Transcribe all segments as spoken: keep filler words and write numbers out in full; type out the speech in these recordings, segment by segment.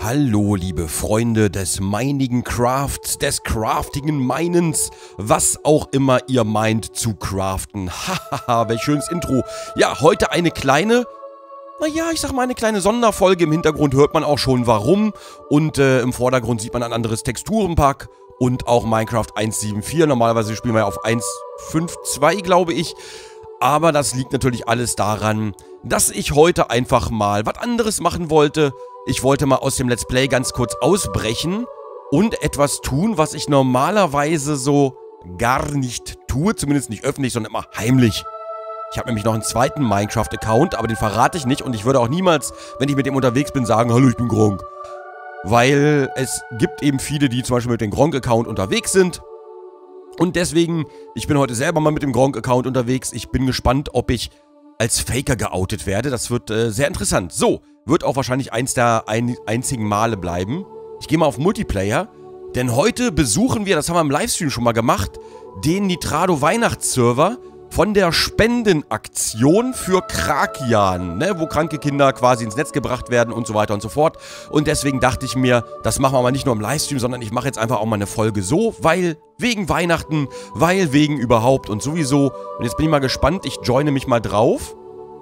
Hallo, liebe Freunde des meinigen Crafts, des craftigen Meinens, was auch immer ihr meint zu craften. Hahaha, welch schönes Intro. Ja, heute eine kleine, naja, ich sag mal eine kleine Sonderfolge. Im Hintergrund hört man auch schon warum. Und äh, im Vordergrund sieht man ein anderes Texturenpack und auch Minecraft eins Punkt sieben Punkt vier. Normalerweise spielen wir ja auf eins Punkt fünf Punkt zwei, glaube ich. Aber das liegt natürlich alles daran, dass ich heute einfach mal was anderes machen wollte. Ich wollte mal aus dem Let's Play ganz kurz ausbrechen und etwas tun, was ich normalerweise so gar nicht tue. Zumindest nicht öffentlich, sondern immer heimlich. Ich habe nämlich noch einen zweiten Minecraft-Account, aber den verrate ich nicht. Und ich würde auch niemals, wenn ich mit dem unterwegs bin, sagen, hallo, ich bin Gronkh. Weil es gibt eben viele, die zum Beispiel mit dem Gronkh-Account unterwegs sind. Und deswegen, ich bin heute selber mal mit dem Gronkh-Account unterwegs. Ich bin gespannt, ob ich als Faker geoutet werde. Das wird äh, sehr interessant. So, wird auch wahrscheinlich eins der ein, einzigen Male bleiben. Ich gehe mal auf Multiplayer, denn heute besuchen wir, das haben wir im Livestream schon mal gemacht, den Nitrado Weihnachtsserver von der Spendenaktion für Krakian, ne, wo kranke Kinder quasi ins Netz gebracht werden und so weiter und so fort. Und deswegen dachte ich mir, das machen wir mal nicht nur im Livestream, sondern ich mache jetzt einfach auch mal eine Folge so, weil wegen Weihnachten, weil wegen überhaupt und sowieso. Und jetzt bin ich mal gespannt, ich joine mich mal drauf.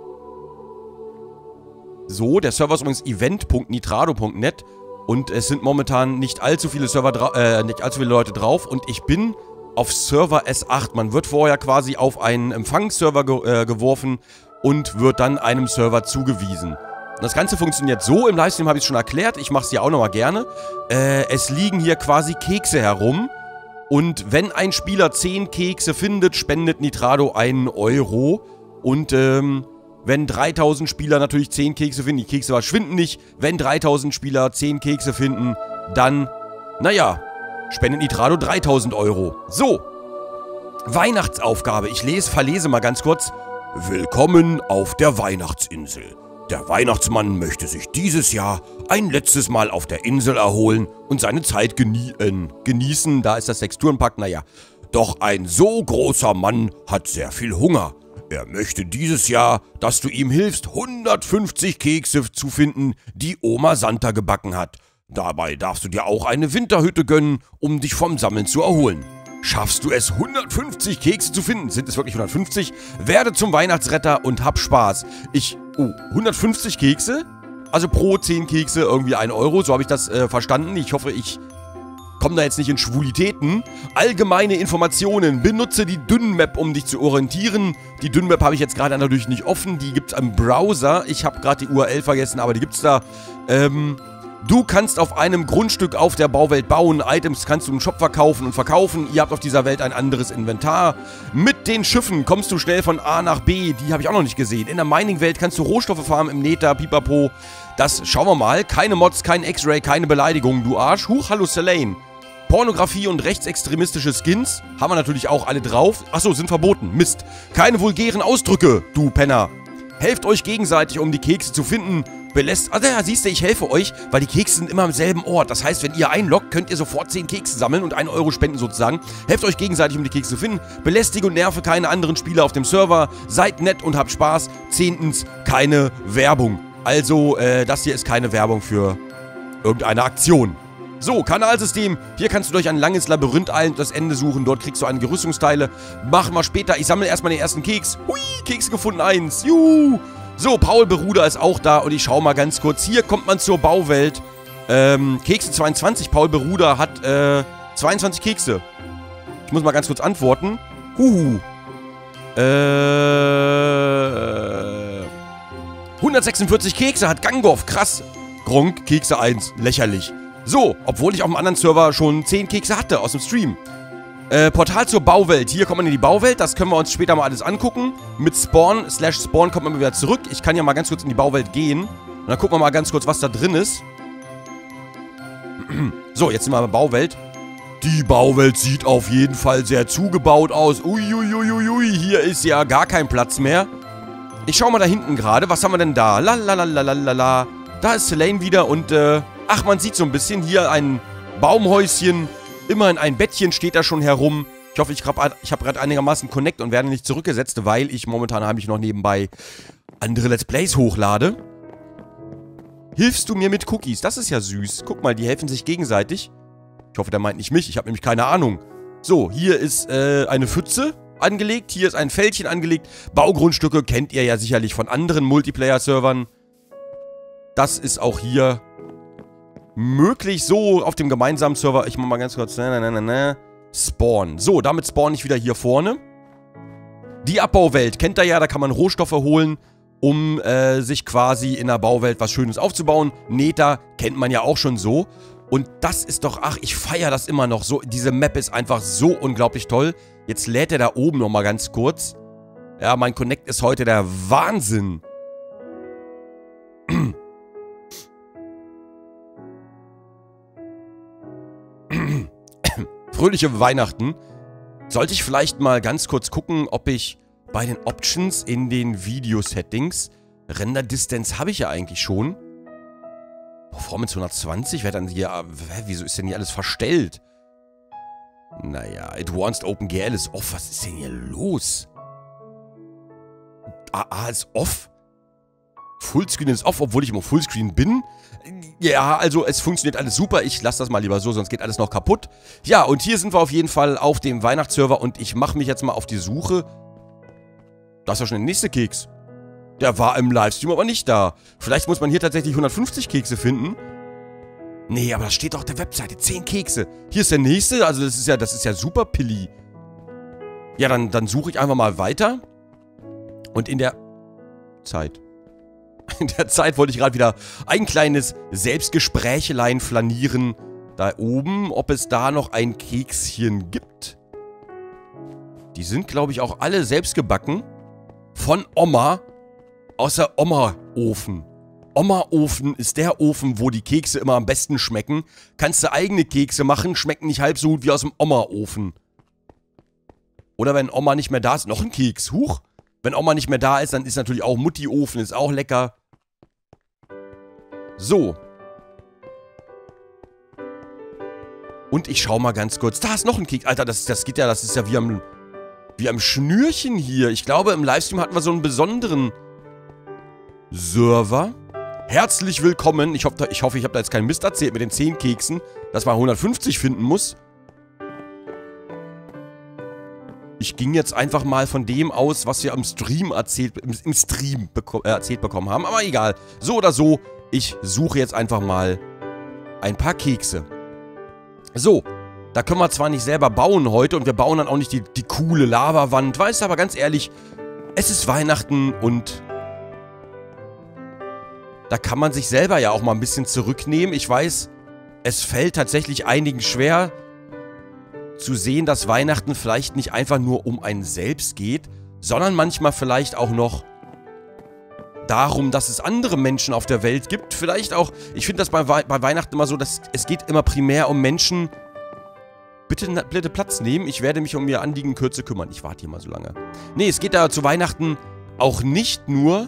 So, der Server ist übrigens event punkt nitrado punkt net und es sind momentan nicht allzu viele Server, äh, nicht allzu viele Leute drauf und ich bin auf Server S acht. Man wird vorher quasi auf einen Empfangsserver ge äh, geworfen und wird dann einem Server zugewiesen. Und das Ganze funktioniert so, im Livestream habe ich es schon erklärt, ich mache es hier auch nochmal gerne. Äh, es liegen hier quasi Kekse herum und wenn ein Spieler zehn Kekse findet, spendet Nitrado einen Euro und ähm, wenn dreitausend Spieler natürlich zehn Kekse finden, die Kekse verschwinden nicht, wenn dreitausend Spieler zehn Kekse finden, dann, naja, spendet Nitrado dreitausend Euro. So, Weihnachtsaufgabe. Ich lese, verlese mal ganz kurz. Willkommen auf der Weihnachtsinsel. Der Weihnachtsmann möchte sich dieses Jahr ein letztes Mal auf der Insel erholen und seine Zeit genie äh, genießen. Da ist das Texturenpack, naja. Doch ein so großer Mann hat sehr viel Hunger. Er möchte dieses Jahr, dass du ihm hilfst, hundertfünfzig Kekse zu finden, die Oma Santa gebacken hat. Dabei darfst du dir auch eine Winterhütte gönnen, um dich vom Sammeln zu erholen. Schaffst du es, hundertfünfzig Kekse zu finden? Sind es wirklich hundertfünfzig? Werde zum Weihnachtsretter und hab Spaß. Ich, oh, hundertfünfzig Kekse? Also pro zehn Kekse irgendwie ein Euro, so habe ich das äh, verstanden. Ich hoffe, ich komme da jetzt nicht in Schwulitäten. Allgemeine Informationen. Benutze die Dynmap, um dich zu orientieren. Die Dynmap habe ich jetzt gerade natürlich nicht offen. Die gibt es im Browser. Ich habe gerade die U R L vergessen, aber die gibt es da. Ähm... Du kannst auf einem Grundstück auf der Bauwelt bauen, Items kannst du im Shop verkaufen und verkaufen, ihr habt auf dieser Welt ein anderes Inventar. Mit den Schiffen kommst du schnell von A nach B, die habe ich auch noch nicht gesehen. In der Mining-Welt kannst du Rohstoffe farmen im Nether, pipapo. Das schauen wir mal, keine Mods, kein X-Ray, keine Beleidigungen, du Arsch. Huch, hallo Selene. Pornografie und rechtsextremistische Skins haben wir natürlich auch alle drauf. Achso, sind verboten, Mist. Keine vulgären Ausdrücke, du Penner. Helft euch gegenseitig, um die Kekse zu finden. Belässt. Also ja, siehst du, ich helfe euch, weil die Kekse sind immer am selben Ort. Das heißt, wenn ihr einloggt, könnt ihr sofort zehn Kekse sammeln und einen Euro spenden sozusagen. Helft euch gegenseitig, um die Kekse zu finden. Belästige und nerve keine anderen Spieler auf dem Server. Seid nett und habt Spaß. Zehntens, keine Werbung. Also, äh, das hier ist keine Werbung für irgendeine Aktion. So, Kanalsystem. Hier kannst du durch ein langes Labyrinth eilen und das Ende suchen. Dort kriegst du eine Gerüstungsteile. Machen wir später. Ich sammle erstmal den ersten Keks. Hui, Kekse gefunden, eins. Juhu. So, Paul Beruder ist auch da und ich schaue mal ganz kurz. Hier kommt man zur Bauwelt. Ähm, Kekse zweiundzwanzig. Paul Beruder hat, äh, zweiundzwanzig Kekse. Ich muss mal ganz kurz antworten. Huhu. Äh, hundertsechsundvierzig Kekse hat Gangoff. Krass. Gronkh, Kekse eins. Lächerlich. So, obwohl ich auf dem anderen Server schon zehn Kekse hatte aus dem Stream. Äh, Portal zur Bauwelt. Hier kommt man in die Bauwelt. Das können wir uns später mal alles angucken. Mit Spawn, slash Spawn kommt man wieder zurück. Ich kann ja mal ganz kurz in die Bauwelt gehen. Und dann gucken wir mal ganz kurz, was da drin ist. So, jetzt sind wir in der Bauwelt. Die Bauwelt sieht auf jeden Fall sehr zugebaut aus. Uiuiuiui, hier ist ja gar kein Platz mehr. Ich schau mal da hinten gerade. Was haben wir denn da? Lalalalalala. Da ist Selene wieder und, äh... ach, man sieht so ein bisschen hier ein Baumhäuschen. Immerhin ein Bettchen steht da schon herum. Ich hoffe, ich habe ich hab gerade einigermaßen Connect und werde nicht zurückgesetzt, weil ich momentan habe ich noch nebenbei andere Let's Plays hochlade. Hilfst du mir mit Cookies? Das ist ja süß. Guck mal, die helfen sich gegenseitig. Ich hoffe, der meint nicht mich. Ich habe nämlich keine Ahnung. So, hier ist äh, eine Pfütze angelegt. Hier ist ein Fältchen angelegt. Baugrundstücke kennt ihr ja sicherlich von anderen Multiplayer-Servern. Das ist auch hier möglich. So, auf dem gemeinsamen Server. Ich mach mal ganz kurz. Na, na, na, na, Spawn. So, damit spawn ich wieder hier vorne. Die Abbauwelt kennt ihr ja. Da kann man Rohstoffe holen, um äh, sich quasi in der Bauwelt was Schönes aufzubauen. Nether kennt man ja auch schon so. Und das ist doch, ach, ich feiere das immer noch so. Diese Map ist einfach so unglaublich toll. Jetzt lädt er da oben nochmal ganz kurz. Ja, mein Connect ist heute der Wahnsinn. Fröhliche Weihnachten. Sollte ich vielleicht mal ganz kurz gucken, ob ich bei den Options in den Video-Settings, Render Distance habe ich ja eigentlich schon. Performance hundertzwanzig, wer dann hier, hä, wieso ist denn hier alles verstellt? Naja, Advanced OpenGL ist off, was ist denn hier los? A A ist off? Fullscreen ist off, obwohl ich im Fullscreen bin? Ja, also es funktioniert alles super, ich lasse das mal lieber so, sonst geht alles noch kaputt. Ja, und hier sind wir auf jeden Fall auf dem Weihnachtsserver und ich mache mich jetzt mal auf die Suche. Das ist ja schon der nächste Keks. Der war im Livestream aber nicht da. Vielleicht muss man hier tatsächlich hundertfünfzig Kekse finden. Nee, aber das steht doch auf der Webseite. zehn Kekse. Hier ist der nächste. Also das ist ja, das ist ja super Pilli. Ja, dann, dann suche ich einfach mal weiter. Und in der Zeit. In der Zeit wollte ich gerade wieder ein kleines Selbstgesprächelein flanieren. Da oben, ob es da noch ein Kekschen gibt. Die sind, glaube ich, auch alle selbst gebacken. Von Oma. Aus der Oma-Ofen. Oma-Ofen ist der Ofen, wo die Kekse immer am besten schmecken. Kannst du eigene Kekse machen, schmecken nicht halb so gut wie aus dem Oma-Ofen. Oder wenn Oma nicht mehr da ist, noch ein Keks. Huch. Wenn Oma nicht mehr da ist, dann ist natürlich auch Mutti-Ofen, ist auch lecker. So. Und ich schau mal ganz kurz. Da ist noch ein Keks. Alter, das, das geht ja, das ist ja wie am, wie am Schnürchen hier. Ich glaube, im Livestream hatten wir so einen besonderen Server. Herzlich willkommen. Ich hoffe, ich, hoffe, ich habe da jetzt keinen Mist erzählt mit den zehn Keksen, dass man hundertfünfzig finden muss. Ich ging jetzt einfach mal von dem aus, was wir am Stream erzählt, im, im Stream beko äh, erzählt bekommen haben. Aber egal. So oder so, ich suche jetzt einfach mal ein paar Kekse. So, da können wir zwar nicht selber bauen heute und wir bauen dann auch nicht die, die coole Lavawand. Weißt du, aber ganz ehrlich, es ist Weihnachten und da kann man sich selber ja auch mal ein bisschen zurücknehmen. Ich weiß, es fällt tatsächlich einigen schwer zu sehen, dass Weihnachten vielleicht nicht einfach nur um einen selbst geht, sondern manchmal vielleicht auch noch darum, dass es andere Menschen auf der Welt gibt. Vielleicht auch, ich finde das bei, We bei Weihnachten immer so, dass es geht immer primär um Menschen. Bitte, bitte Platz nehmen, ich werde mich um ihr Anliegen in Kürze kümmern. Ich warte hier mal so lange. Nee, es geht da zu Weihnachten auch nicht nur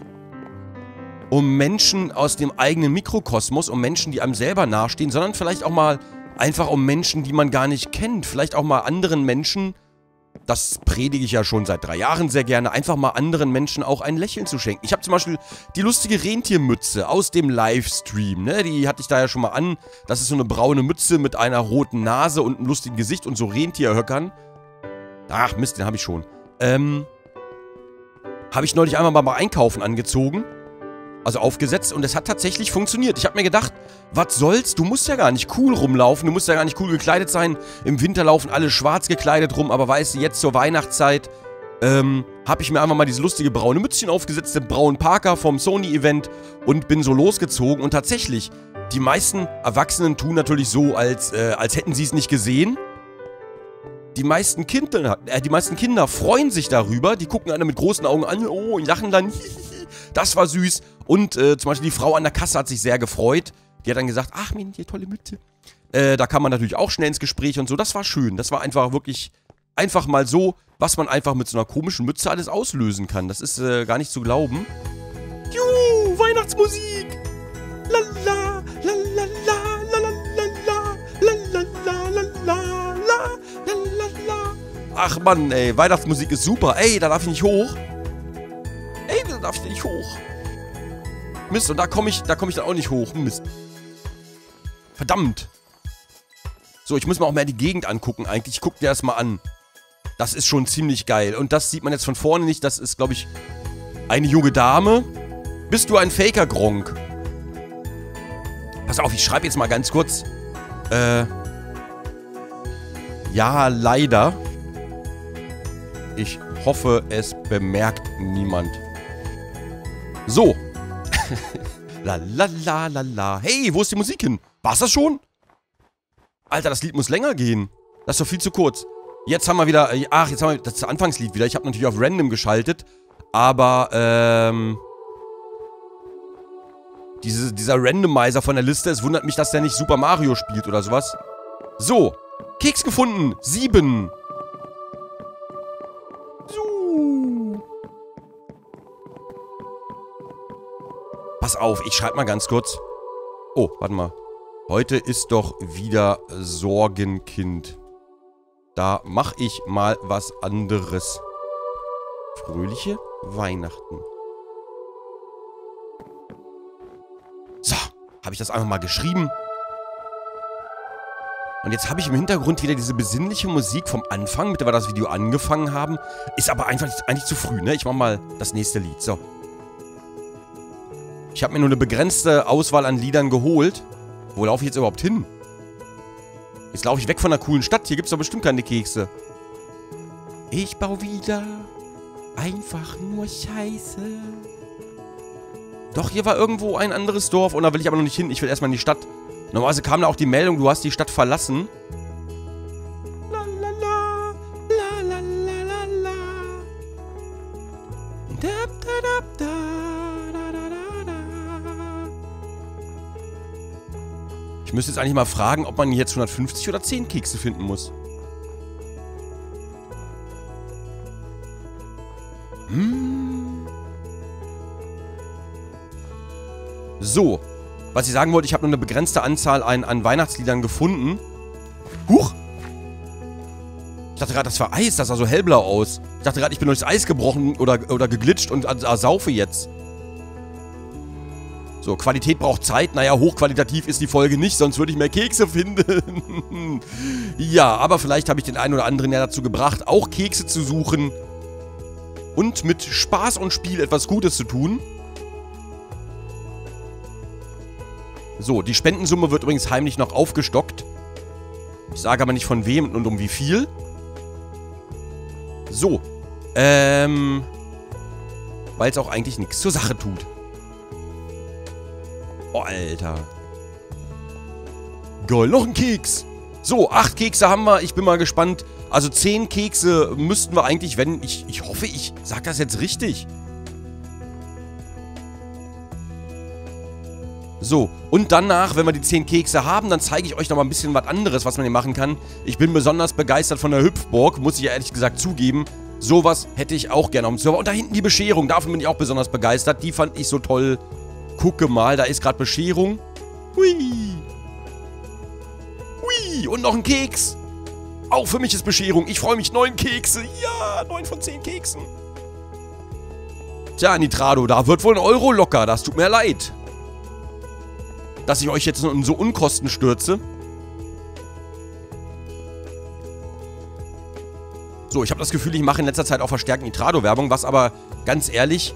um Menschen aus dem eigenen Mikrokosmos, um Menschen, die einem selber nahestehen, sondern vielleicht auch mal einfach um Menschen, die man gar nicht kennt. Vielleicht auch mal anderen Menschen, das predige ich ja schon seit drei Jahren sehr gerne, einfach mal anderen Menschen auch ein Lächeln zu schenken. Ich habe zum Beispiel die lustige Rentiermütze aus dem Livestream, ne? Die hatte ich da ja schon mal an. Das ist so eine braune Mütze mit einer roten Nase und einem lustigen Gesicht und so Rentierhöckern. Ach Mist, den habe ich schon. Ähm, habe ich neulich einmal mal beim Einkaufen angezogen. Also aufgesetzt und es hat tatsächlich funktioniert. Ich habe mir gedacht, was soll's? Du musst ja gar nicht cool rumlaufen, du musst ja gar nicht cool gekleidet sein. Im Winter laufen alle schwarz gekleidet rum, aber weißt du, jetzt zur Weihnachtszeit ähm, habe ich mir einfach mal dieses lustige braune Mützchen aufgesetzt, den braunen Parker vom Sony-Event und bin so losgezogen. Und tatsächlich, die meisten Erwachsenen tun natürlich so, als, äh, als hätten sie es nicht gesehen. Die meisten, Kinder, äh, die meisten Kinder freuen sich darüber, die gucken alle mit großen Augen an, oh, und lachen dann, das war süß. Und äh, zum Beispiel die Frau an der Kasse hat sich sehr gefreut. Die hat dann gesagt, ach, Mensch, hier tolle Mütze. Äh, da kam man natürlich auch schnell ins Gespräch und so. Das war schön. Das war einfach wirklich, einfach mal so, was man einfach mit so einer komischen Mütze alles auslösen kann. Das ist äh, gar nicht zu glauben. Juhu, Weihnachtsmusik. Lala, lala, lala, lala, lala, lala, lala. Ach Mann, ey, Weihnachtsmusik ist super. Ey, da darf ich nicht hoch. Ey, da darf ich nicht hoch. Mist, und da komme ich, da komme ich dann auch nicht hoch. Mist. Verdammt. So, ich muss mir auch mehr die Gegend angucken eigentlich. Ich gucke dir das mal an. Das ist schon ziemlich geil. Und das sieht man jetzt von vorne nicht. Das ist, glaube ich, eine junge Dame. Bist du ein Faker, Gronk? Pass auf, ich schreibe jetzt mal ganz kurz. Äh. Ja, leider. Ich hoffe, es bemerkt niemand. So. La la la la la. Hey, wo ist die Musik hin? War's das schon? Alter, das Lied muss länger gehen. Das ist doch viel zu kurz. Jetzt haben wir wieder... Ach, jetzt haben wir das Anfangslied wieder. Ich habe natürlich auf Random geschaltet. Aber, ähm... Diese, dieser Randomizer von der Liste, es wundert mich, dass der nicht Super Mario spielt oder sowas. So. Keks gefunden. Sieben. So. Pass auf, ich schreibe mal ganz kurz. Oh, warte mal. Heute ist doch wieder Sorgenkind. Da mache ich mal was anderes. Fröhliche Weihnachten. So, habe ich das einfach mal geschrieben. Und jetzt habe ich im Hintergrund wieder diese besinnliche Musik vom Anfang, mit der wir das Video angefangen haben. Ist aber einfach eigentlich zu früh, ne? Ich mache mal das nächste Lied. So. Ich habe mir nur eine begrenzte Auswahl an Liedern geholt. Wo laufe ich jetzt überhaupt hin? Jetzt laufe ich weg von einer coolen Stadt. Hier gibt es doch bestimmt keine Kekse. Ich baue wieder einfach nur Scheiße. Doch, hier war irgendwo ein anderes Dorf. Und da will ich aber noch nicht hin. Ich will erstmal in die Stadt. Normalerweise kam da auch die Meldung, du hast die Stadt verlassen. La la la, la la la la la. Da, da, da, da, da, da, da. Ich müsste jetzt eigentlich mal fragen, ob man jetzt hundertfünfzig oder zehn Kekse finden muss. Hm. So. Was ich sagen wollte, ich habe nur eine begrenzte Anzahl an, an Weihnachtsliedern gefunden. Huch! Ich dachte gerade, das war Eis, das sah so hellblau aus. Ich dachte gerade, ich bin durchs Eis gebrochen oder, oder geglitscht und äh, saufe jetzt. So, Qualität braucht Zeit. Naja, hochqualitativ ist die Folge nicht, sonst würde ich mehr Kekse finden. Ja, aber vielleicht habe ich den einen oder anderen ja dazu gebracht, auch Kekse zu suchen. Und mit Spaß und Spiel etwas Gutes zu tun. So, die Spendensumme wird übrigens heimlich noch aufgestockt. Ich sage aber nicht von wem und um wie viel. So. Ähm. Weil es auch eigentlich nichts zur Sache tut. Oh, Alter. Geil, noch ein Keks. So, acht Kekse haben wir. Ich bin mal gespannt. Also zehn Kekse müssten wir eigentlich, wenn... Ich, ich hoffe, ich sage das jetzt richtig. So, und danach, wenn wir die zehn Kekse haben, dann zeige ich euch noch mal ein bisschen was anderes, was man hier machen kann. Ich bin besonders begeistert von der Hüpfburg, muss ich ja ehrlich gesagt zugeben. Sowas hätte ich auch gerne auf dem Server. Und da hinten die Bescherung, davon bin ich auch besonders begeistert. Die fand ich so toll. Gucke mal, da ist gerade Bescherung. Hui. Hui, und noch ein Keks. Auch für mich ist Bescherung. Ich freue mich, neun Kekse. Ja, neun von zehn Keksen. Tja, Nitrado, da wird wohl ein Euro locker. Das tut mir leid, dass ich euch jetzt in so Unkosten stürze. So, ich habe das Gefühl, ich mache in letzter Zeit auch verstärkt Nitrado-Werbung, was aber, ganz ehrlich,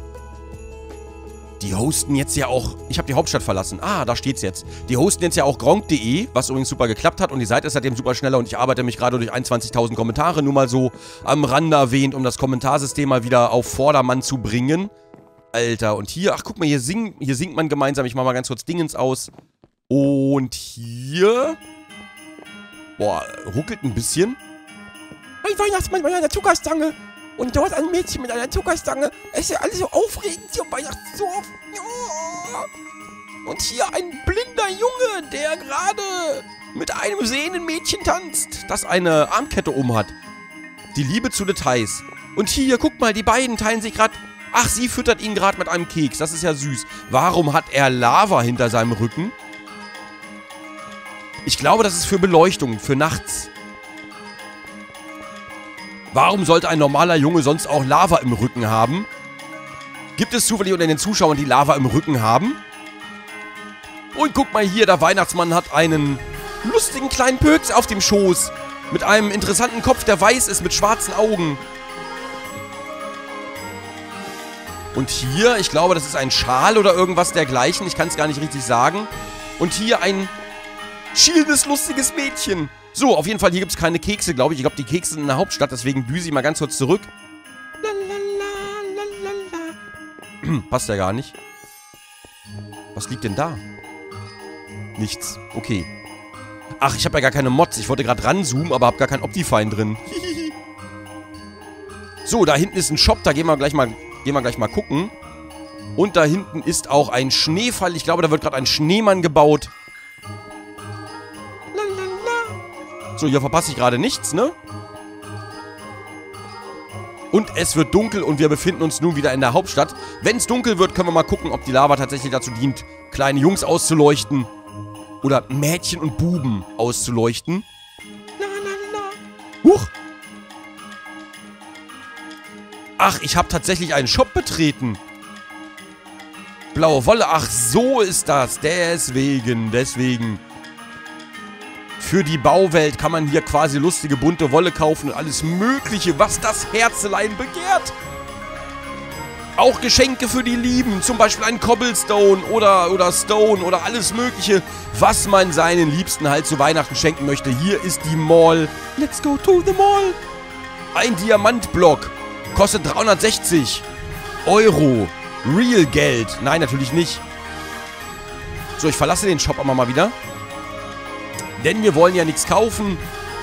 die hosten jetzt ja auch... Ich habe die Hauptstadt verlassen. Ah, da steht's jetzt. Die hosten jetzt ja auch Gronk punkt de, was übrigens super geklappt hat und die Seite ist seitdem super schneller und ich arbeite mich gerade durch einundzwanzigtausend Kommentare, nur mal so am Rande erwähnt, um das Kommentarsystem mal wieder auf Vordermann zu bringen. Alter, und hier, ach guck mal, hier, sing, hier singt man gemeinsam. Ich mach mal ganz kurz Dingens aus. Und hier... Boah, ruckelt ein bisschen. Ein Weihnachtsmann mit einer Zuckerstange. Und dort ein Mädchen mit einer Zuckerstange. Es ist ja alles so aufregend hier im Weihnachtsdorf. Ja. Und hier ein blinder Junge, der gerade mit einem sehenden Mädchen tanzt, das eine Armkette um hat. Die Liebe zu Details. Und hier, guck mal, die beiden teilen sich gerade... Ach, sie füttert ihn gerade mit einem Keks. Das ist ja süß. Warum hat er Lava hinter seinem Rücken? Ich glaube, das ist für Beleuchtung, für nachts. Warum sollte ein normaler Junge sonst auch Lava im Rücken haben? Gibt es zufällig unter den Zuschauern, die Lava im Rücken haben? Und guck mal hier, der Weihnachtsmann hat einen lustigen kleinen Pöks auf dem Schoß. Mit einem interessanten Kopf, der weiß ist, mit schwarzen Augen. Und hier, ich glaube, das ist ein Schal oder irgendwas dergleichen. Ich kann es gar nicht richtig sagen. Und hier ein schielendes, lustiges Mädchen. So, auf jeden Fall, hier gibt es keine Kekse, glaube ich. Ich glaube, die Kekse sind in der Hauptstadt, deswegen düse ich mal ganz kurz zurück. Passt ja gar nicht. Was liegt denn da? Nichts. Okay. Ach, ich habe ja gar keine Mods. Ich wollte gerade ranzoomen, aber habe gar kein Optifine drin. So, da hinten ist ein Shop. Da gehen wir gleich mal, gehen wir gleich mal gucken. Und da hinten ist auch ein Schneefall. Ich glaube, da wird gerade ein Schneemann gebaut. So, hier verpasse ich gerade nichts, ne? Und es wird dunkel und wir befinden uns nun wieder in der Hauptstadt. Wenn es dunkel wird, können wir mal gucken, ob die Lava tatsächlich dazu dient, kleine Jungs auszuleuchten. Oder Mädchen und Buben auszuleuchten. Huch! Ach, ich habe tatsächlich einen Shop betreten. Blaue Wolle. Ach, so ist das. Deswegen, deswegen. Für die Bauwelt kann man hier quasi lustige, bunte Wolle kaufen und alles Mögliche, was das Herzelein begehrt. Auch Geschenke für die Lieben, zum Beispiel ein Cobblestone oder, oder Stone oder alles Mögliche, was man seinen Liebsten halt zu Weihnachten schenken möchte. Hier ist die Mall. Let's go to the Mall. Ein Diamantblock. Kostet dreihundertsechzig Euro. Real Geld. Nein, natürlich nicht. So, ich verlasse den Shop aber mal wieder. Denn wir wollen ja nichts kaufen.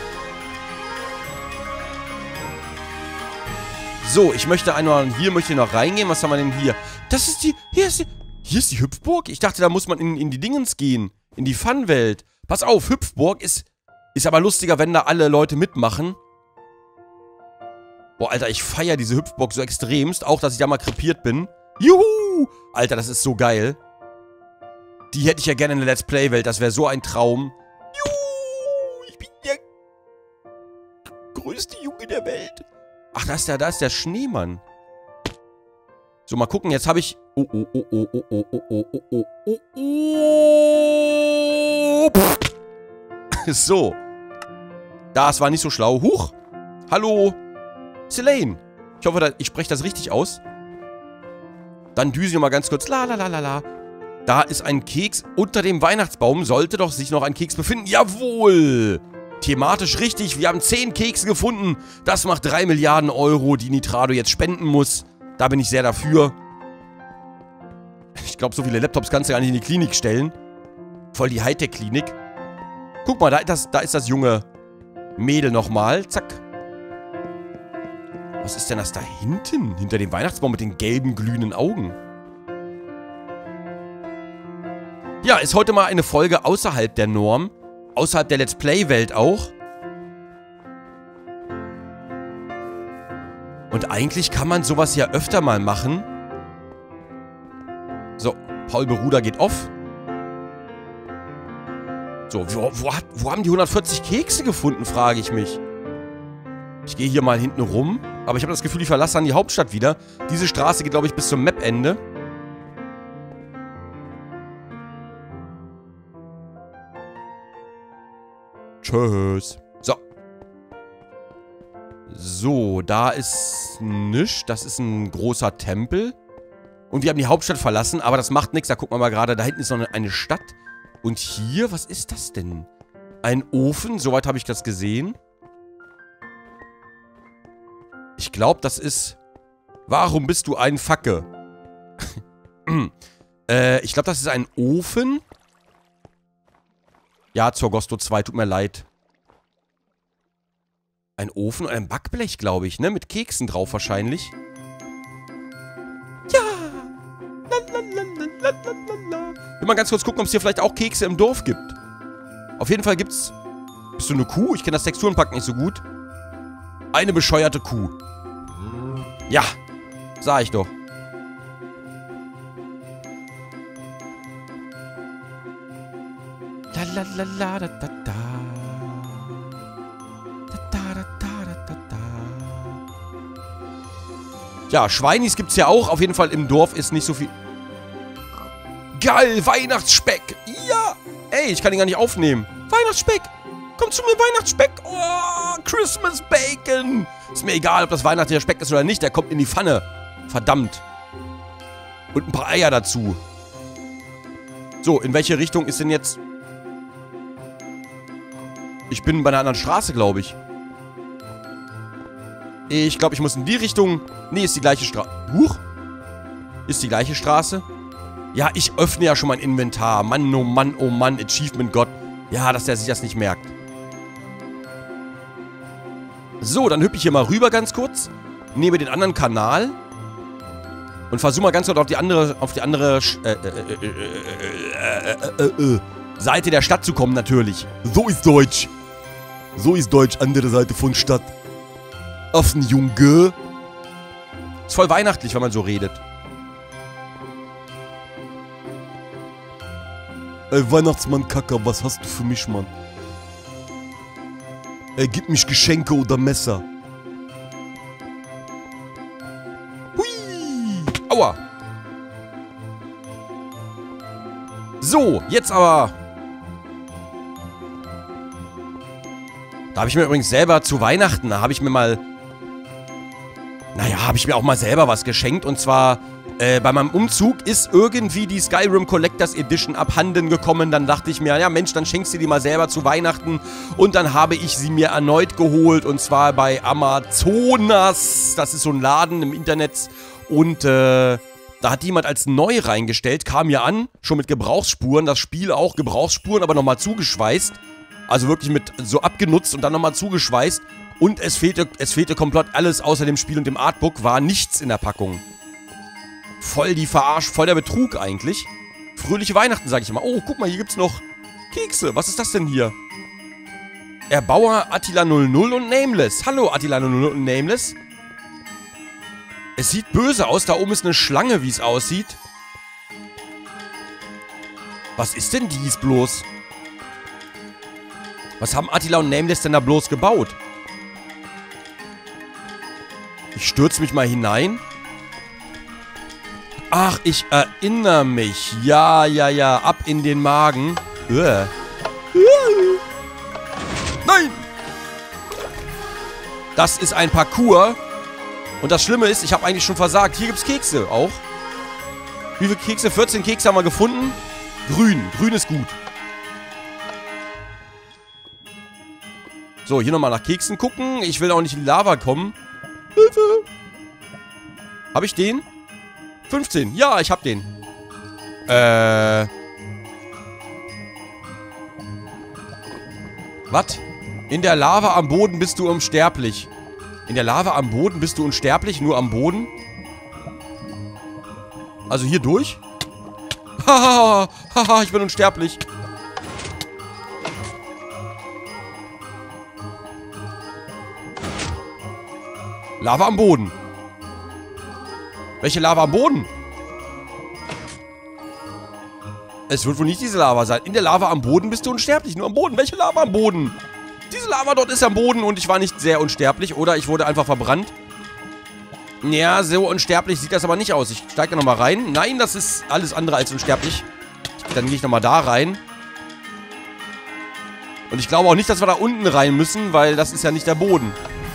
So, ich möchte einmal, hier möchte ich noch reingehen. Was haben wir denn hier? Das ist die, hier ist die, hier ist die Hüpfburg. Ich dachte, da muss man in, in die Dingens gehen. In die Fun-Welt. Pass auf, Hüpfburg ist, ist aber lustiger, wenn da alle Leute mitmachen. Boah, Alter, ich feiere diese Hüpfburg so extremst. Auch, dass ich da mal krepiert bin. Juhu! Alter, das ist so geil. Die hätte ich ja gerne in der Let's Play-Welt. Das wäre so ein Traum. Juhu! Ich bin der größte Junge der Welt. Ach, da ist der, da ist der Schneemann. So, mal gucken. Jetzt habe ich... Oh, oh, oh, oh, oh, oh, oh, oh, oh, oh, oh, oh. So. Das war nicht so schlau. Huch. Hallo. Selene. Ich hoffe, ich spreche das richtig aus. Dann düse ich mal ganz kurz. La, la, la, la, la. Da ist ein Keks. Unter dem Weihnachtsbaum sollte doch sich noch ein Keks befinden. Jawohl. Thematisch richtig. Wir haben zehn Kekse gefunden. Das macht drei Milliarden Euro, die Nitrado jetzt spenden muss. Da bin ich sehr dafür. Ich glaube, so viele Laptops kannst du gar nicht in die Klinik stellen. Voll die Hightech-Klinik. Guck mal, da ist, das, da ist das junge Mädel nochmal. Zack. Was ist denn das da hinten? Hinter dem Weihnachtsbaum mit den gelben, glühenden Augen. Ja, ist heute mal eine Folge außerhalb der Norm. Außerhalb der Let's Play-Welt auch. Und eigentlich kann man sowas ja öfter mal machen. So, Paul Beruder geht off. So, wo, wo, hat, wo haben die hundertvierzig Kekse gefunden, frage ich mich. Ich gehe hier mal hinten rum. Aber ich habe das Gefühl, ich verlasse dann die Hauptstadt wieder. Diese Straße geht, glaube ich, bis zum Map-Ende. Tschüss. So. So, da ist nichts. Das ist ein großer Tempel. Und wir haben die Hauptstadt verlassen, aber das macht nichts. Da gucken wir mal gerade. Da hinten ist noch eine Stadt. Und hier, was ist das denn? Ein Ofen, soweit habe ich das gesehen. Ich glaube, das ist... Warum bist du ein Facke? äh, ich glaube, das ist ein Ofen. Ja, Zorgosto zwei, tut mir leid. Ein Ofen und ein Backblech, glaube ich, ne? Mit Keksen drauf wahrscheinlich. Ja! Lalalala. Ich will mal ganz kurz gucken, ob es hier vielleicht auch Kekse im Dorf gibt. Auf jeden Fall gibt's... Bist du eine Kuh? Ich kenne das Texturenpack nicht so gut. Eine bescheuerte Kuh. Ja, sah ich doch. La la la la da da da. Da da da da da da. Ja, Schweinis gibt's ja auch. Auf jeden Fall im Dorf ist nicht so viel... Geil, Weihnachtsspeck. Ja. Ey, ich kann ihn gar nicht aufnehmen. Weihnachtsspeck. Komm zu mir, Weihnachtsspeck. Oh, Christmas Bacon. Ist mir egal, ob das weihnachtlicher Speck ist oder nicht. Der kommt in die Pfanne. Verdammt. Und ein paar Eier dazu. So, in welche Richtung ist denn jetzt... Ich bin bei einer anderen Straße, glaube ich. Ich glaube, ich muss in die Richtung... Nee, ist die gleiche Straße. Huch. Ist die gleiche Straße? Ja, ich öffne ja schon mein Inventar. Mann, oh Mann, oh Mann, Achievement Gott. Ja, dass der sich das nicht merkt. So, dann hüpfe ich hier mal rüber ganz kurz. Nehme den anderen Kanal. Und versuche mal ganz kurz auf die andere, auf die andere äh, äh, äh, äh, äh, äh, äh, Seite der Stadt zu kommen, natürlich. So ist Deutsch. So ist Deutsch, andere Seite von Stadt. Affenjunge. Ist voll weihnachtlich, wenn man so redet. Ey, Weihnachtsmann Kacker, was hast du für mich, Mann? Ey, gib mich Geschenke oder Messer. Hui! Aua! So, jetzt aber... Da habe ich mir übrigens selber zu Weihnachten, da habe ich mir mal... Naja, habe ich mir auch mal selber was geschenkt. Und zwar... Äh, bei meinem Umzug ist irgendwie die Skyrim Collectors Edition abhanden gekommen. Dann dachte ich mir, ja Mensch, dann schenkst du die mal selber zu Weihnachten. Und dann habe ich sie mir erneut geholt. Und zwar bei Amazonas. Das ist so ein Laden im Internet. Und äh, da hat jemand als neu reingestellt. Kam mir an, schon mit Gebrauchsspuren. Das Spiel auch Gebrauchsspuren, aber nochmal zugeschweißt. Also wirklich mit so abgenutzt und dann nochmal zugeschweißt. Und es fehlte, es fehlte komplett alles außer dem Spiel und dem Artbook. War nichts in der Packung. Voll die Verarsch, voll der Betrug eigentlich. Fröhliche Weihnachten, sag ich immer. Oh, guck mal, hier gibt's noch Kekse. Was ist das denn hier? Erbauer Attila null null und Nameless. Hallo, Attila null null und Nameless. Es sieht böse aus. Da oben ist eine Schlange, wie es aussieht. Was ist denn dies bloß? Was haben Attila und Nameless denn da bloß gebaut? Ich stürze mich mal hinein. Ach, ich erinnere mich. Ja, ja, ja. Ab in den Magen. Uah. Nein! Das ist ein Parcours. Und das Schlimme ist, ich habe eigentlich schon versagt. Hier gibt es Kekse auch. Wie viele Kekse? vierzehn Kekse haben wir gefunden. Grün. Grün ist gut. So, hier nochmal nach Keksen gucken. Ich will auch nicht in die Lava kommen. Hilfe! Habe ich den? fünfzehn. Ja, ich hab den. Äh. Was? In der Lava am Boden bist du unsterblich. In der Lava am Boden bist du unsterblich? Nur am Boden? Also hier durch? Haha, haha, ich bin unsterblich. Lava am Boden. Welche Lava am Boden? Es wird wohl nicht diese Lava sein. In der Lava am Boden bist du unsterblich. Nur am Boden. Welche Lava am Boden? Diese Lava dort ist am Boden und ich war nicht sehr unsterblich. Oder ich wurde einfach verbrannt. Ja, so unsterblich sieht das aber nicht aus. Ich steige da nochmal rein. Nein, das ist alles andere als unsterblich. Dann gehe ich nochmal da rein. Und ich glaube auch nicht, dass wir da unten rein müssen, weil das ist ja nicht der Boden.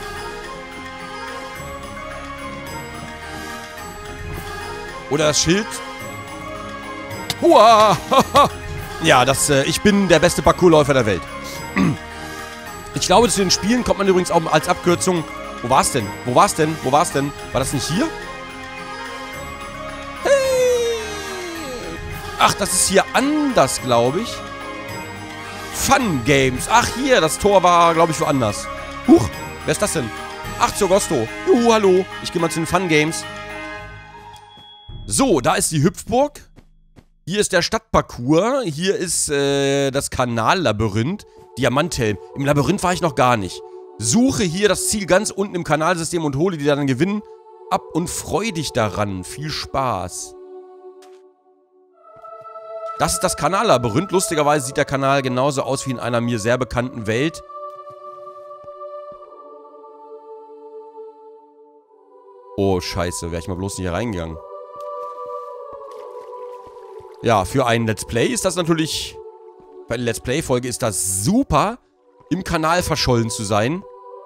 Oder das Schild. Hua! Ja, das, äh, ich bin der beste Parkourläufer der Welt. Ich glaube, zu den Spielen kommt man übrigens auch als Abkürzung... Wo war's denn? Wo war's denn? Wo war's denn? War das nicht hier? Hey! Ach, das ist hier anders, glaube ich. Fun Games. Ach, hier, das Tor war, glaube ich, woanders. Huch, wer ist das denn? Ach, Zogosto. Juhu, hallo. Ich gehe mal zu den Fun Games. So, da ist die Hüpfburg. Hier ist der Stadtparcours. Hier ist äh, das Kanallabyrinth. Diamanthelm. Im Labyrinth war ich noch gar nicht. Suche hier das Ziel ganz unten im Kanalsystem und hole dir dann Gewinn ab und freu dich daran. Viel Spaß. Das ist das Kanallabyrinth. Lustigerweise sieht der Kanal genauso aus wie in einer mir sehr bekannten Welt. Oh, scheiße. Wäre ich mal bloß nicht hier reingegangen. Ja, für ein Let's Play ist das natürlich... Bei der Let's Play-Folge ist das super, im Kanal verschollen zu sein.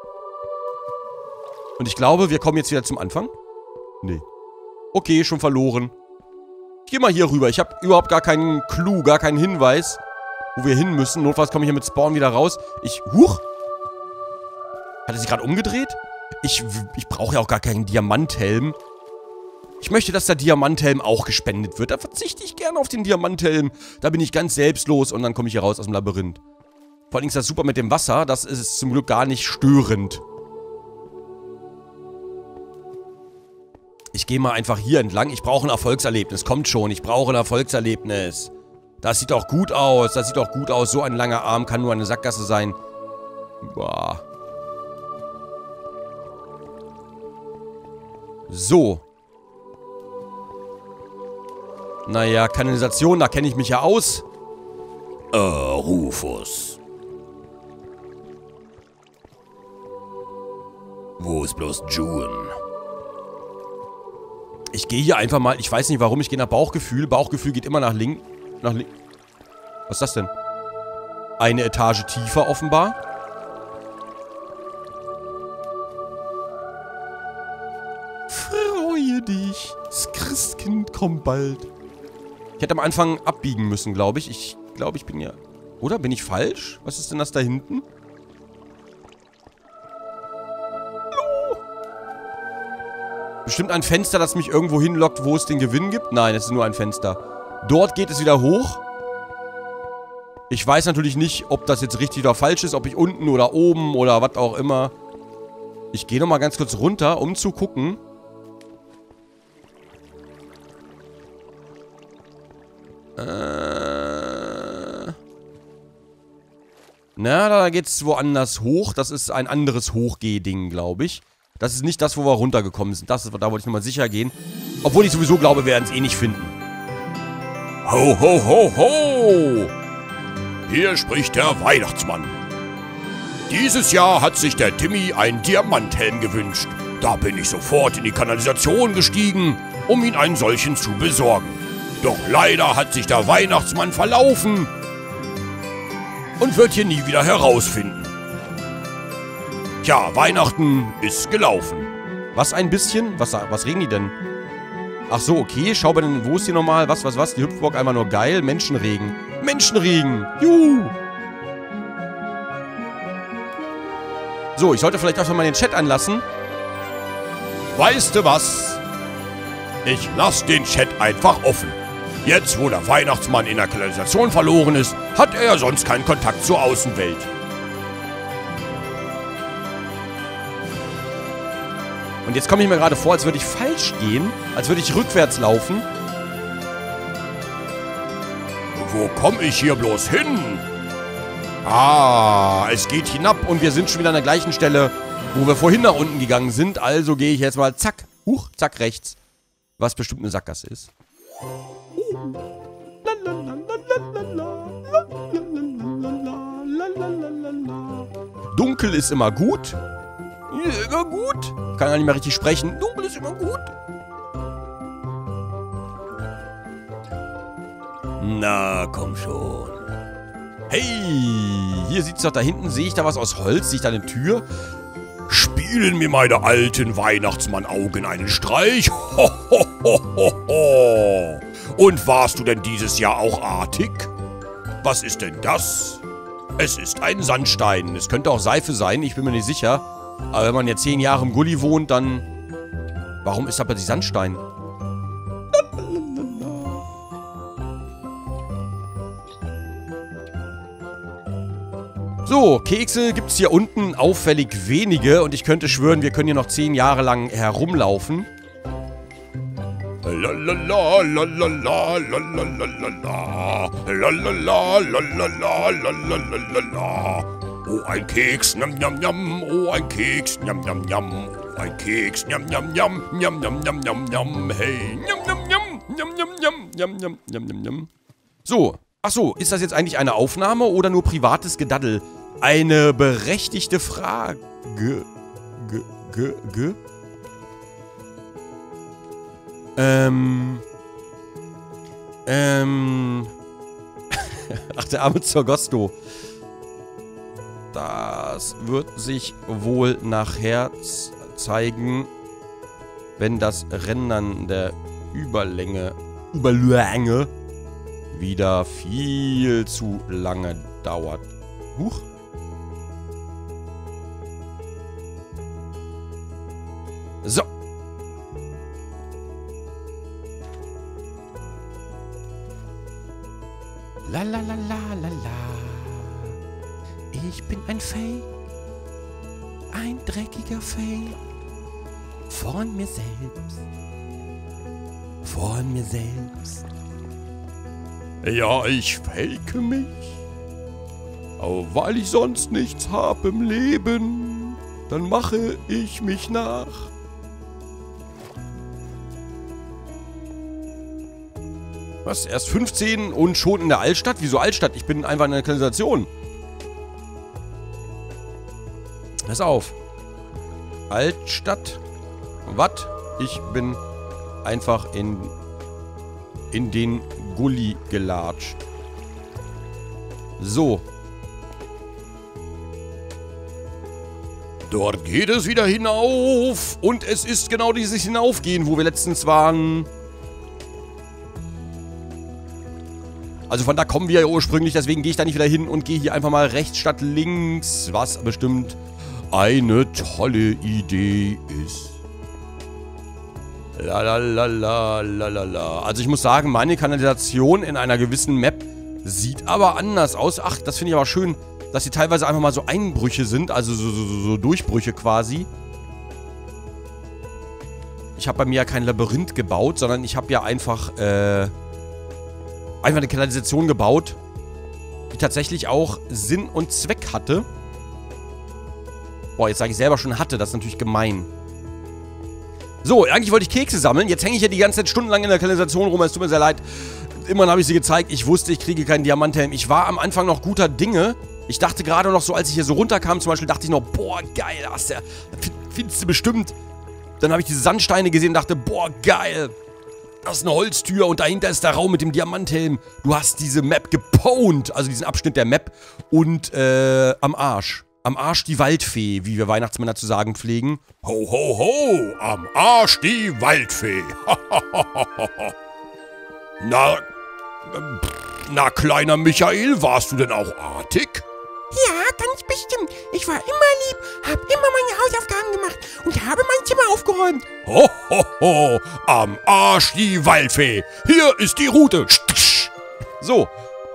Und ich glaube, wir kommen jetzt wieder zum Anfang. Nee. Okay, schon verloren. Ich gehe mal hier rüber. Ich habe überhaupt gar keinen Clou, gar keinen Hinweis, wo wir hin müssen. Notfalls komme ich hier mit Spawn wieder raus. Ich... Huch! Hat er sich gerade umgedreht? Ich, ich brauche ja auch gar keinen Diamanthelm. Ich möchte, dass der Diamanthelm auch gespendet wird. Da verzichte ich gerne auf den Diamanthelm. Da bin ich ganz selbstlos und dann komme ich hier raus aus dem Labyrinth. Vor allem ist das super mit dem Wasser. Das ist zum Glück gar nicht störend. Ich gehe mal einfach hier entlang. Ich brauche ein Erfolgserlebnis. Kommt schon, ich brauche ein Erfolgserlebnis. Das sieht doch gut aus. Das sieht doch gut aus. So ein langer Arm kann nur eine Sackgasse sein. Boah. So. Naja, Kanalisation, da kenne ich mich ja aus. Äh, Rufus. Wo ist bloß June? Ich gehe hier einfach mal, ich weiß nicht warum, ich gehe nach Bauchgefühl. Bauchgefühl geht immer nach links. Nach links. Was ist das denn? Eine Etage tiefer offenbar. Freue dich. Das Christkind kommt bald. Ich hätte am Anfang abbiegen müssen, glaube ich. Ich glaube, ich bin ja... Oder? Bin ich falsch? Was ist denn das da hinten? Hallo? Bestimmt ein Fenster, das mich irgendwo hinlockt, wo es den Gewinn gibt? Nein, es ist nur ein Fenster. Dort geht es wieder hoch. Ich weiß natürlich nicht, ob das jetzt richtig oder falsch ist. Ob ich unten oder oben oder was auch immer. Ich gehe nochmal ganz kurz runter, um zu gucken. Äh. Na, da geht's woanders hoch. Das ist ein anderes Hochgeh-Ding, glaube ich. Das ist nicht das, wo wir runtergekommen sind. Das ist, da wollte ich nochmal sicher gehen. Obwohl ich sowieso glaube, wir werden es eh nicht finden. Ho, ho, ho, ho! Hier spricht der Weihnachtsmann. Dieses Jahr hat sich der Timmy einen Diamanthelm gewünscht. Da bin ich sofort in die Kanalisation gestiegen, um ihn einen solchen zu besorgen. Doch leider hat sich der Weihnachtsmann verlaufen und wird hier nie wieder herausfinden. Tja, Weihnachten ist gelaufen. Was ein bisschen? Was, was reden die denn? Ach so, okay. Schau mal, denn, wo ist hier nochmal? Was, was, was? Die Hüpfburg einfach nur geil. Menschenregen. Menschenregen. Juhu. So, ich sollte vielleicht einfach mal den Chat anlassen. Weißt du was? Ich lasse den Chat einfach offen. Jetzt, wo der Weihnachtsmann in der Kanalisation verloren ist, hat er ja sonst keinen Kontakt zur Außenwelt. Und jetzt komme ich mir gerade vor, als würde ich falsch gehen. Als würde ich rückwärts laufen. Wo komme ich hier bloß hin? Ah, es geht hinab und wir sind schon wieder an der gleichen Stelle, wo wir vorhin nach unten gegangen sind. Also gehe ich jetzt mal zack, huch, zack rechts. Was bestimmt eine Sackgasse ist. Dunkel ist immer gut. Immer gut. Kann ja nicht mehr richtig sprechen. Dunkel ist immer gut. Na, komm schon. Hey, hier sieht's doch da hinten. Sehe ich da was aus Holz? Sehe ich da eine Tür? Spielen mir meine alten Weihnachtsmann-Augen einen Streich? Ho, ho, ho, ho, ho. Und warst du denn dieses Jahr auch artig? Was ist denn das? Es ist ein Sandstein. Es könnte auch Seife sein, ich bin mir nicht sicher. Aber wenn man jetzt zehn Jahre im Gully wohnt, dann... Warum ist da plötzlich Sandstein? So, Kekse gibt es hier unten auffällig wenige. Und ich könnte schwören, wir können hier noch zehn Jahre lang herumlaufen. Lalalala, lalalala, lalalala, lalalala, lalalala, lalalala. Oh, ein Keks, njam, njam, njam, oh, ein Keks, njam, njam, njam, oh, ein Keks, njam, njam, njam, njam, njam, njam, njam, njam, hey, njam, njam, njam, njam, njam, njam, njam, njam, njam, njam, njam. So, ach so, ist das jetzt eigentlich eine Aufnahme oder nur privates Gedaddel? Eine berechtigte Frage. G, g, g, g. Ähm. Ähm. Ach, der arme Zorgosto. Das wird sich wohl nachher zeigen, wenn das Rendern der Überlänge, Überlänge wieder viel zu lange dauert. Huch. So. La la la la la la. Ich bin ein Fake. Ein dreckiger Fake. Von mir selbst. Von mir selbst. Ja, ich fake mich. Aber weil ich sonst nichts habe im Leben, dann mache ich mich nach. Was? Erst fünfzehn und schon in der Altstadt? Wieso Altstadt? Ich bin einfach in der Kanalisation. Pass auf. Altstadt. Was? Ich bin einfach in, in den Gully gelatscht. So. Dort geht es wieder hinauf. Und es ist genau dieses Hinaufgehen, wo wir letztens waren. Also von da kommen wir ja ursprünglich, deswegen gehe ich da nicht wieder hin und gehe hier einfach mal rechts statt links, was bestimmt eine tolle Idee ist. Lalalala. Also ich muss sagen, meine Kanalisation in einer gewissen Map sieht aber anders aus. Ach, das finde ich aber schön, dass hier teilweise einfach mal so Einbrüche sind, also so, so, so Durchbrüche quasi. Ich habe bei mir ja kein Labyrinth gebaut, sondern ich habe ja einfach, äh... einfach eine Kanalisation gebaut, die tatsächlich auch Sinn und Zweck hatte. Boah, jetzt sage ich selber schon hatte, das ist natürlich gemein. So, eigentlich wollte ich Kekse sammeln. Jetzt hänge ich ja die ganze Zeit stundenlang in der Kanalisation rum. Es tut mir sehr leid. Immerhin habe ich sie gezeigt. Ich wusste, ich kriege keinen Diamanthelm. Ich war am Anfang noch guter Dinge. Ich dachte gerade noch so, als ich hier so runterkam, zum Beispiel, dachte ich noch, boah, geil, hast du, findest du bestimmt. Dann habe ich diese Sandsteine gesehen und dachte, boah, geil. Das ist eine Holztür und dahinter ist der Raum mit dem Diamanthelm. Du hast diese Map gepwned, also diesen Abschnitt der Map. Und äh, am Arsch. Am Arsch die Waldfee, wie wir Weihnachtsmänner zu sagen pflegen. Ho, ho, ho, am Arsch die Waldfee. na, na, kleiner Michael, warst du denn auch artig? Ja, ganz bestimmt. Ich war immer lieb, hab immer meine Hausaufgaben gemacht und habe mein Zimmer aufgeräumt. Ho, ho, ho, am Arsch die Waldfee. Hier ist die Route. So.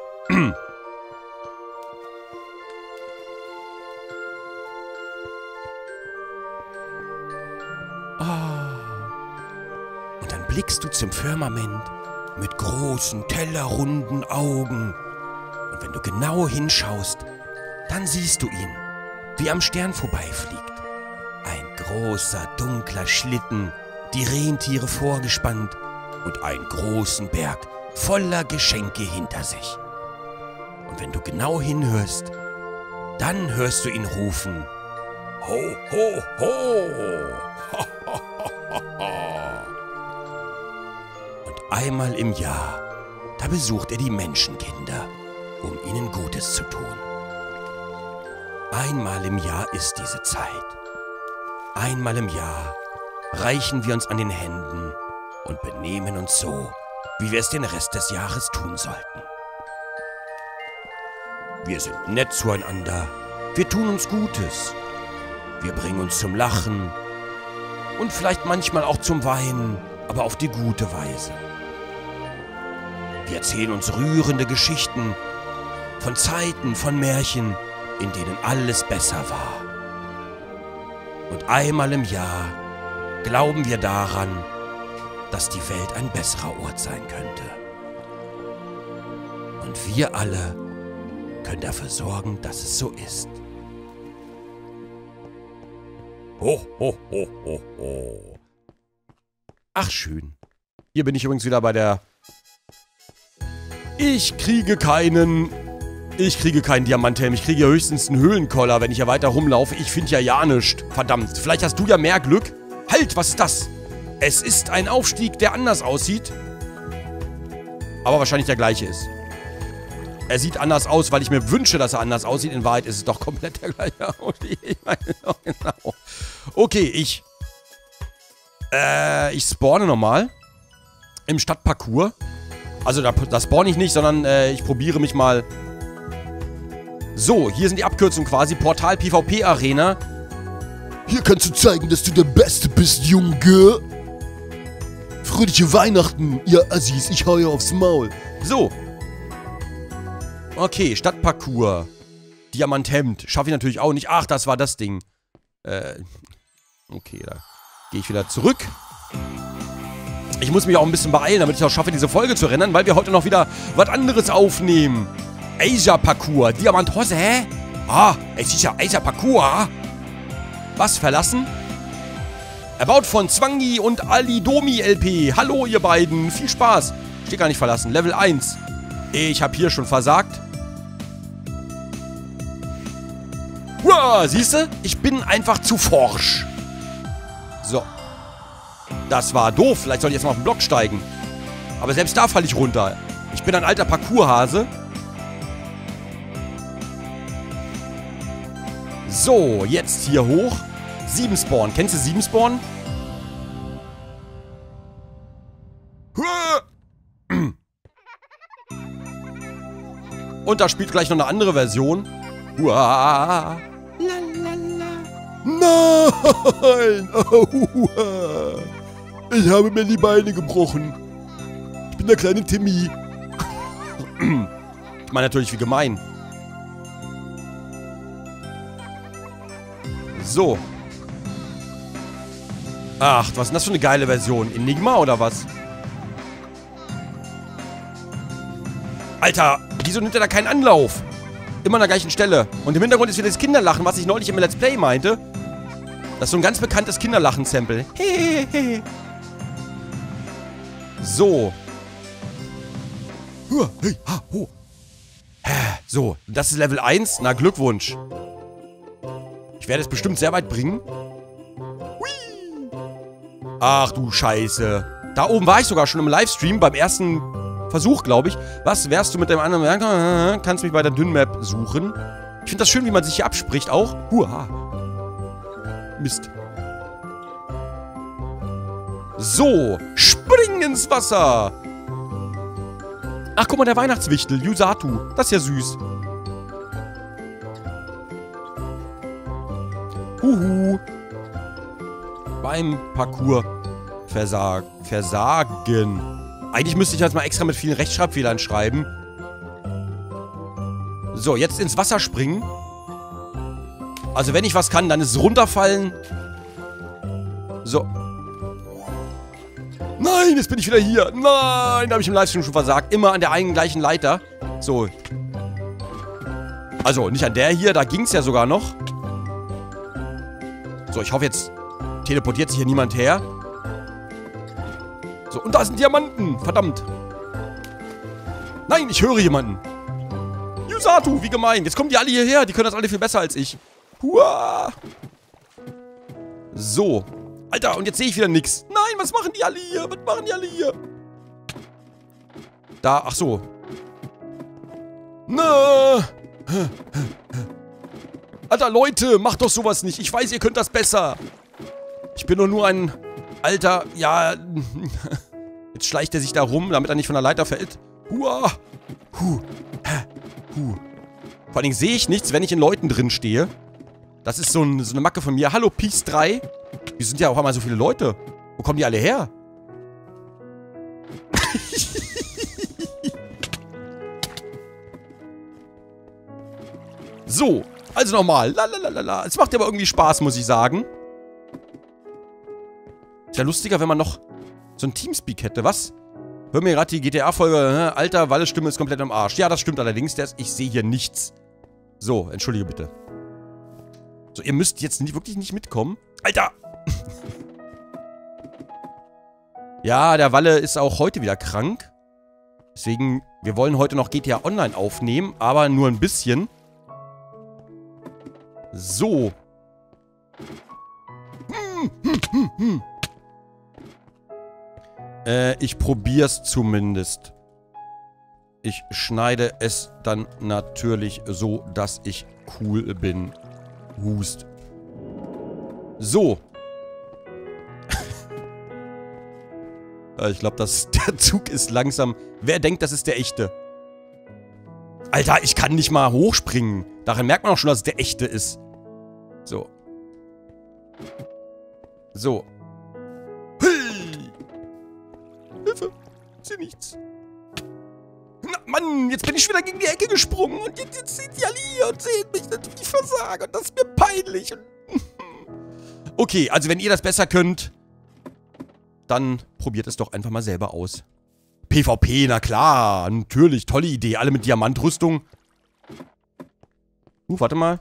Und dann blickst du zum Firmament mit großen, tellerrunden Augen. Und wenn du genau hinschaust, dann siehst du ihn, wie am Stern vorbeifliegt. Ein großer, dunkler Schlitten, die Rentiere vorgespannt und einen großen Berg voller Geschenke hinter sich. Und wenn du genau hinhörst, dann hörst du ihn rufen. Ho, ho, ho. Und einmal im Jahr, da besucht er die Menschenkinder, um ihnen Gutes zu tun. Einmal im Jahr ist diese Zeit. Einmal im Jahr reichen wir uns an den Händen und benehmen uns so, wie wir es den Rest des Jahres tun sollten. Wir sind nett zueinander, wir tun uns Gutes, wir bringen uns zum Lachen und vielleicht manchmal auch zum Weinen, aber auf die gute Weise. Wir erzählen uns rührende Geschichten von Zeiten, von Märchen, in denen alles besser war. Und einmal im Jahr glauben wir daran, dass die Welt ein besserer Ort sein könnte. Und wir alle können dafür sorgen, dass es so ist. Ho, ho, ho, ho, ho. Ach, schön. Hier bin ich übrigens wieder bei der... Ich kriege keinen... Ich kriege keinen Diamanthelm. Ich kriege ja höchstens einen Höhlenkoller, wenn ich ja weiter rumlaufe. Ich finde ja ja nichts. Verdammt. Vielleicht hast du ja mehr Glück. Halt, was ist das? Es ist ein Aufstieg, der anders aussieht. Aber wahrscheinlich der gleiche ist. Er sieht anders aus, weil ich mir wünsche, dass er anders aussieht. In Wahrheit ist es doch komplett der gleiche Aufstieg. Ich meine doch genau. Okay, ich... Äh, ich spawne nochmal. Im Stadtparcours. Also da, da spawne ich nicht, sondern äh, ich probiere mich mal... So, hier sind die Abkürzungen quasi. Portal PvP Arena. Hier kannst du zeigen, dass du der Beste bist, Junge. Fröhliche Weihnachten, ihr Assis. Ich hau ja aufs Maul. So. Okay, Stadtparcours. Diamanthemd. Schaffe ich natürlich auch nicht. Ach, das war das Ding. Äh, okay, da gehe ich wieder zurück. Ich muss mich auch ein bisschen beeilen, damit ich auch schaffe, diese Folge zu rennen, weil wir heute noch wieder was anderes aufnehmen. Asia-Parcours. Diamanthose, hä? Ah, es ist ja Asia-Parcours. Was, verlassen? Erbaut von Zwangi und Alidomi L P. Hallo, ihr beiden. Viel Spaß. Steht gar nicht verlassen. Level eins. Ich habe hier schon versagt. Uah, siehst du? Ich bin einfach zu forsch. So. Das war doof. Vielleicht soll ich jetzt mal auf den Block steigen. Aber selbst da falle ich runter. Ich bin ein alter Parcourshase. So, jetzt hier hoch. Sieben Spawn. Kennst du sieben Spawn? Und da spielt gleich noch eine andere Version. Uah. Nein! Aua. Ich habe mir die Beine gebrochen. Ich bin der kleine Timmy. Ich meine natürlich, wie gemein. So. Ach, was ist denn das für eine geile Version? Enigma oder was? Alter, wieso nimmt er da keinen Anlauf? Immer an der gleichen Stelle. Und im Hintergrund ist wieder das Kinderlachen, was ich neulich im Let's Play meinte. Das ist so ein ganz bekanntes Kinderlachen-Sample. So. So, das ist Level eins. Na, Glückwunsch. Ich werde es bestimmt sehr weit bringen. Ach du Scheiße. Da oben war ich sogar schon im Livestream beim ersten Versuch, glaube ich. Was wärst du mit dem anderen? Kannst mich bei der Dünn-Map suchen. Ich finde das schön, wie man sich hier abspricht auch. Huha. Mist. So. Spring ins Wasser. Ach, guck mal, der Weihnachtswichtel. Yusatu. Das ist ja süß. Huhu. Beim Parcours versag versagen. Eigentlich müsste ich jetzt mal extra mit vielen Rechtschreibfehlern schreiben. So, jetzt ins Wasser springen. Also wenn ich was kann, dann ist es runterfallen. So. Nein, jetzt bin ich wieder hier. Nein, da habe ich im Livestream schon versagt. Immer an der einen gleichen Leiter. So. Also, nicht an der hier, da ging es ja sogar noch. So, ich hoffe, jetzt teleportiert sich hier niemand her. So, und da sind Diamanten. Verdammt. Nein, ich höre jemanden. Yusatu, wie gemein. Jetzt kommen die alle hierher. Die können das alle viel besser als ich. Hua. So. Alter, und jetzt sehe ich wieder nichts. Nein, was machen die alle hier? Was machen die alle hier? Da, ach so. Na. Alter, Leute, macht doch sowas nicht. Ich weiß, ihr könnt das besser. Ich bin doch nur ein alter, ja... Jetzt schleicht er sich da rum, damit er nicht von der Leiter fällt. Hua. Huh. Huh. Vor allen Dingen sehe ich nichts, wenn ich in Leuten drin stehe. Das ist so, ein, so eine Macke von mir. Hallo, Peace drei. Hier sind ja auf einmal so viele Leute. Wo kommen die alle her? So, also nochmal. Lalalala. Es macht aber irgendwie Spaß, muss ich sagen. Ist ja lustiger, wenn man noch so ein Teamspeak hätte. Was? Hör mir gerade die G T A-Folge. Alter, Walles Stimme ist komplett am Arsch. Ja, das stimmt allerdings. Der ist, ich sehe hier nichts. So, entschuldige bitte. So, ihr müsst jetzt nie, wirklich nicht mitkommen. Alter! Ja, der Walle ist auch heute wieder krank. Deswegen, wir wollen heute noch G T A Online aufnehmen, aber nur ein bisschen. So. Äh, ich probier's zumindest. Ich schneide es dann natürlich so, dass ich cool bin. Hust. So. Ich glaube, der Zug ist langsam... Wer denkt, das ist der echte? Alter, ich kann nicht mal hochspringen. Daran merkt man auch schon, dass es der echte ist. So. So. Hey! Hilfe! Ich sehe nichts. Na, Mann, jetzt bin ich wieder gegen die Ecke gesprungen und jetzt, jetzt sind die alle hier und sehen mich natürlich versagen und das ist mir peinlich. Okay, also wenn ihr das besser könnt, dann probiert es doch einfach mal selber aus. PvP, na klar, natürlich, tolle Idee, alle mit Diamantrüstung. Uh, warte mal.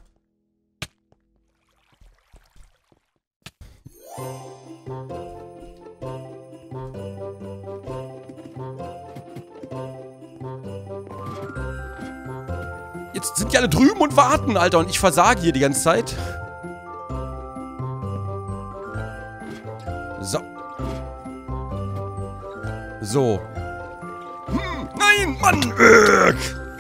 Jetzt sind die alle drüben und warten, Alter. Und ich versage hier die ganze Zeit. So. So. Hm, nein, Mann. Ugh.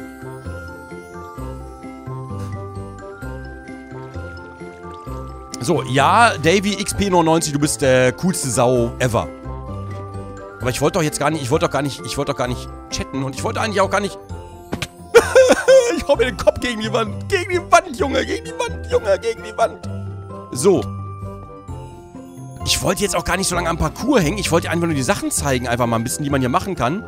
So, ja, Davy X P neunundneunzig, du bist der coolste Sau ever. Aber ich wollte doch jetzt gar nicht, ich wollte doch gar nicht, ich wollte doch gar nicht chatten. Und ich wollte eigentlich auch gar nicht... Ich hau mir den Kopf gegen die Wand. Gegen die Wand, Junge. Gegen die Wand, Junge. Gegen die Wand. So. Ich wollte jetzt auch gar nicht so lange am Parcours hängen. Ich wollte einfach nur die Sachen zeigen. Einfach mal ein bisschen, die man hier machen kann.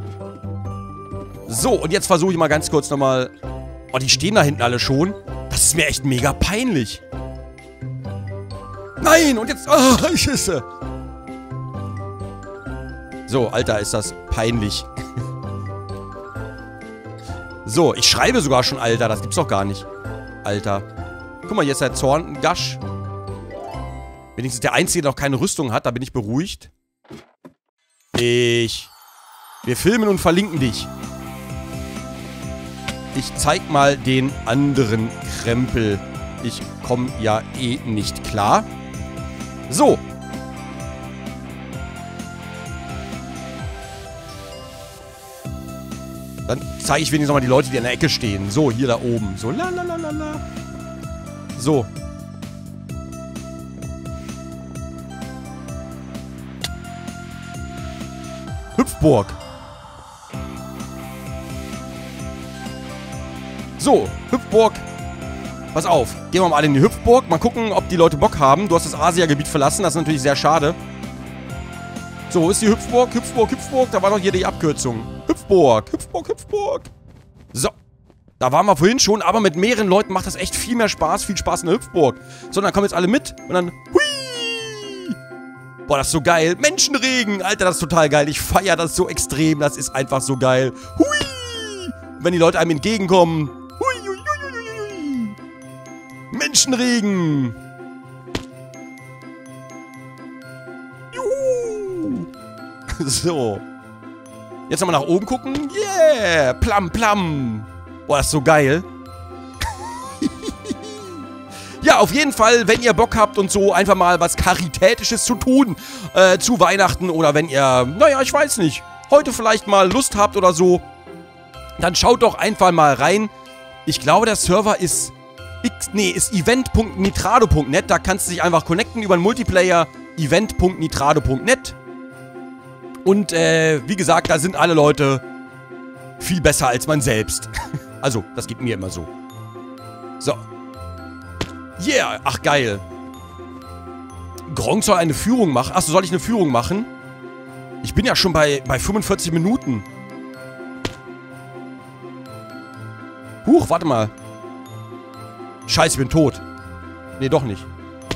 So, und jetzt versuche ich mal ganz kurz nochmal... Oh, die stehen da hinten alle schon. Das ist mir echt mega peinlich. Nein, und jetzt... Oh, Schisse. So, Alter, ist das peinlich. So, ich schreibe sogar schon Alter. Das gibt's doch gar nicht. Alter. Guck mal, hier ist der Zorngasch. Wenigstens der Einzige, der noch keine Rüstung hat. Da bin ich beruhigt. Ich... Wir filmen und verlinken dich. Ich zeig mal den anderen Krempel. Ich komme ja eh nicht klar. So. Dann zeige ich wenigstens nochmal die Leute, die an der Ecke stehen. So, hier da oben. So, la la la la la. So. Hüpfburg. So, Hüpfburg. Pass auf. Gehen wir mal in die Hüpfburg. Mal gucken, ob die Leute Bock haben. Du hast das Asia-Gebiet verlassen. Das ist natürlich sehr schade. So, wo ist die Hüpfburg? Hüpfburg, Hüpfburg. Da war doch hier die Abkürzung. Hüpfburg, Hüpfburg, Hüpfburg. So. Da waren wir vorhin schon, aber mit mehreren Leuten macht das echt viel mehr Spaß. Viel Spaß in der Hüpfburg. So, dann kommen jetzt alle mit und dann... Hui! Boah, das ist so geil. Menschenregen. Alter, das ist total geil. Ich feiere das so extrem. Das ist einfach so geil. Hui! Wenn die Leute einem entgegenkommen. Hui, hui, hui, hui, hui. Menschenregen. Juhu. So. Jetzt nochmal nach oben gucken. Yeah! Plam, plam. Boah, das ist so geil. Ja, auf jeden Fall, wenn ihr Bock habt und so einfach mal was Karitätisches zu tun äh, zu Weihnachten oder wenn ihr, naja, ich weiß nicht, heute vielleicht mal Lust habt oder so, dann schaut doch einfach mal rein. Ich glaube, der Server ist, X, nee, ist event punkt nitrado punkt net. Da kannst du dich einfach connecten über den Multiplayer event punkt nitrado punkt net. Und, äh, wie gesagt, da sind alle Leute viel besser als man selbst. Also, das geht mir immer so. So. Yeah, ach geil. Gronk soll eine Führung machen. Achso, soll ich eine Führung machen? Ich bin ja schon bei, bei fünfundvierzig Minuten. Huch, warte mal. Scheiße, ich bin tot. Nee, doch nicht.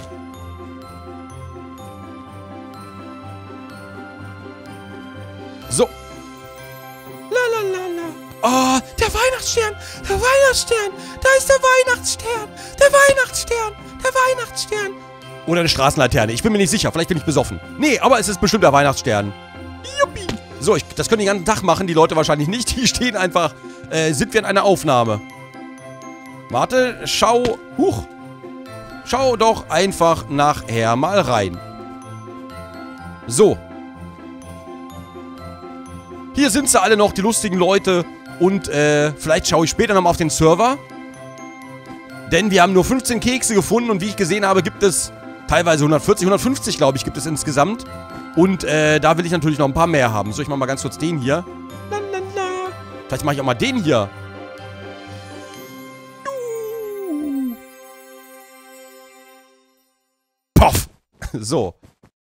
So. Lalalala. Oh, der Weihnachtsstern. Der Weihnachtsstern. Da ist der Weihnachtsstern. Der Weihnachtsstern. Der Weihnachtsstern. Oder eine Straßenlaterne. Ich bin mir nicht sicher. Vielleicht bin ich besoffen. Nee, aber es ist bestimmt der Weihnachtsstern. Juppie. So, ich, das können die den ganzen Tag machen. Die Leute wahrscheinlich nicht. Die stehen einfach. Äh, sind wir in einer Aufnahme. Warte, schau. Huch. Schau doch einfach nachher mal rein. So. Hier sind sie alle noch, die lustigen Leute. Und äh, vielleicht schaue ich später nochmal auf den Server. Denn wir haben nur fünfzehn Kekse gefunden. Und wie ich gesehen habe, gibt es teilweise hundertvierzig, hundertfünfzig, glaube ich, gibt es insgesamt. Und äh, da will ich natürlich noch ein paar mehr haben. So, ich mache mal ganz kurz den hier. Vielleicht mache ich auch mal den hier. Poff! So.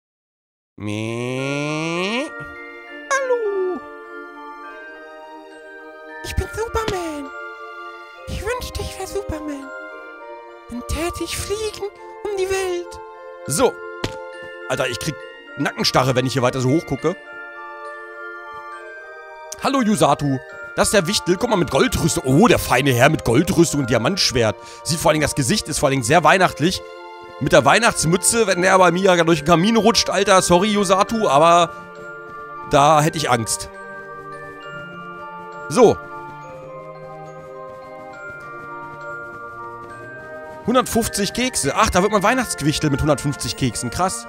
Meh. Hallo. Ich bin Superman. Ich wünschte, ich wäre Superman. Dann täte ich fliegen um die Welt. So. Alter, ich krieg Nackenstarre, wenn ich hier weiter so hoch gucke. Hallo, Yusatu. Das ist der Wichtel. Guck mal, mit Goldrüstung. Oh, der feine Herr mit Goldrüstung und Diamantschwert. Sieht vor allem, das Gesicht ist vor allem sehr weihnachtlich. Mit der Weihnachtsmütze, wenn der bei mir durch den Kamin rutscht, Alter. Sorry, Yusatu, aber da hätte ich Angst. So. hundertfünfzig Kekse. Ach, da wird man Weihnachtsgewichtel mit hundertfünfzig Keksen. Krass.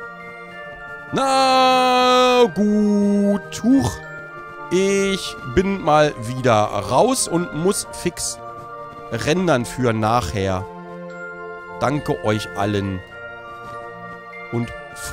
Na gut. Huch. Ich bin mal wieder raus und muss fix rendern für nachher. Danke euch allen. Und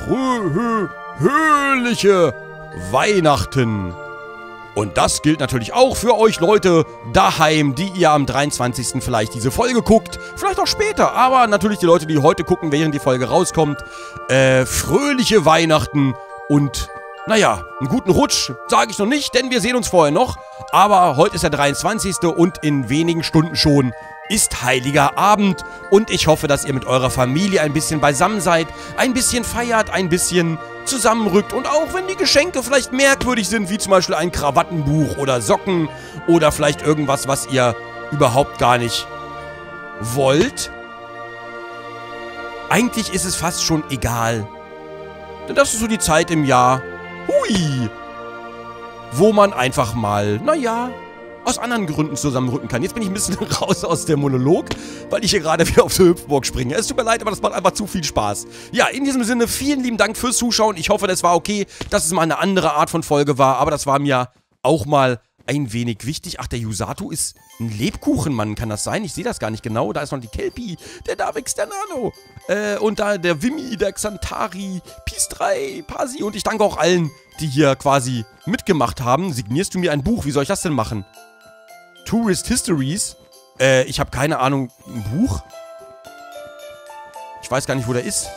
fröhliche Weihnachten. Und das gilt natürlich auch für euch Leute daheim, die ihr am dreiundzwanzigsten vielleicht diese Folge guckt. Vielleicht auch später, aber natürlich die Leute, die heute gucken, während die Folge rauskommt. Äh, fröhliche Weihnachten und... Naja, einen guten Rutsch sage ich noch nicht, denn wir sehen uns vorher noch. Aber heute ist der dreiundzwanzigste und in wenigen Stunden schon ist Heiliger Abend. Und ich hoffe, dass ihr mit eurer Familie ein bisschen beisammen seid, ein bisschen feiert, ein bisschen zusammenrückt. Und auch wenn die Geschenke vielleicht merkwürdig sind, wie zum Beispiel ein Krawattenbuch oder Socken oder vielleicht irgendwas, was ihr überhaupt gar nicht wollt. Eigentlich ist es fast schon egal. Denn das ist so die Zeit im Jahr... Hui! Wo man einfach mal, naja, aus anderen Gründen zusammenrücken kann. Jetzt bin ich ein bisschen raus aus dem Monolog, weil ich hier gerade wieder auf der Hüpfburg springe. Es tut mir leid, aber das macht einfach zu viel Spaß. Ja, in diesem Sinne, vielen lieben Dank fürs Zuschauen. Ich hoffe, das war okay, dass es mal eine andere Art von Folge war, aber das war mir auch mal ein wenig wichtig. Ach, der Yusatu ist ein Lebkuchenmann, kann das sein? Ich sehe das gar nicht genau. Da ist noch die Kelpie, der Davix, der Nano. Äh, und da der Wimmy, der Xantari, Peace drei, Pasi. Und ich danke auch allen, die hier quasi mitgemacht haben. Signierst du mir ein Buch? Wie soll ich das denn machen? Tourist Histories? Äh, ich habe keine Ahnung. Ein Buch? Ich weiß gar nicht, wo der ist.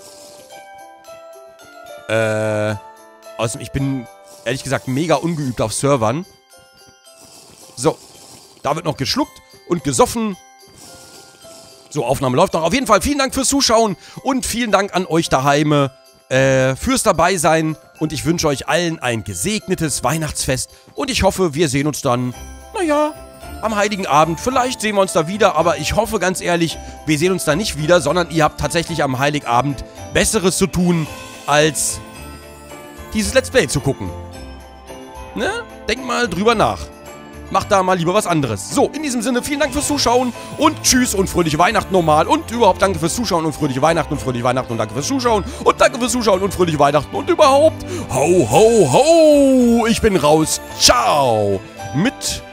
Äh, außerdem, ich bin, ehrlich gesagt, mega ungeübt auf Servern. So, da wird noch geschluckt und gesoffen. So, Aufnahme läuft noch. Auf jeden Fall vielen Dank fürs Zuschauen und vielen Dank an euch daheim äh, fürs Dabeisein. Und ich wünsche euch allen ein gesegnetes Weihnachtsfest. Und ich hoffe, wir sehen uns dann, naja, am Heiligen Abend. Vielleicht sehen wir uns da wieder, aber ich hoffe ganz ehrlich, wir sehen uns da nicht wieder, sondern ihr habt tatsächlich am Heiligabend Besseres zu tun, als dieses Let's Play zu gucken. Ne? Denkt mal drüber nach. Macht da mal lieber was anderes. So, in diesem Sinne, vielen Dank fürs Zuschauen und tschüss und fröhliche Weihnachten nochmal. Und überhaupt danke fürs Zuschauen und fröhliche Weihnachten und fröhliche Weihnachten und danke fürs Zuschauen und danke fürs Zuschauen und fröhliche Weihnachten und überhaupt. Ho, ho, ho! Ich bin raus. Ciao! Mit